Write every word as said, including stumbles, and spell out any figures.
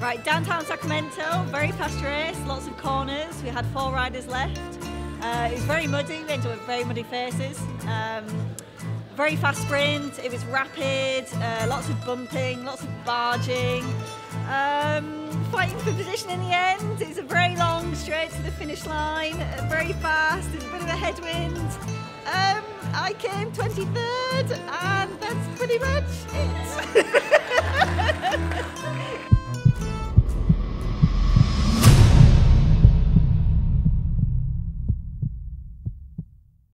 Right, downtown Sacramento, very fast race, lots of corners. We had four riders left. Uh, it was very muddy, we ended up with very muddy faces. Um, very fast sprint, it was rapid, uh, lots of bumping, lots of barging. Um, fighting for position in the end. It was a very long straight to the finish line, uh, very fast, a bit of a headwind. Um, I came twenty-third, and that's pretty much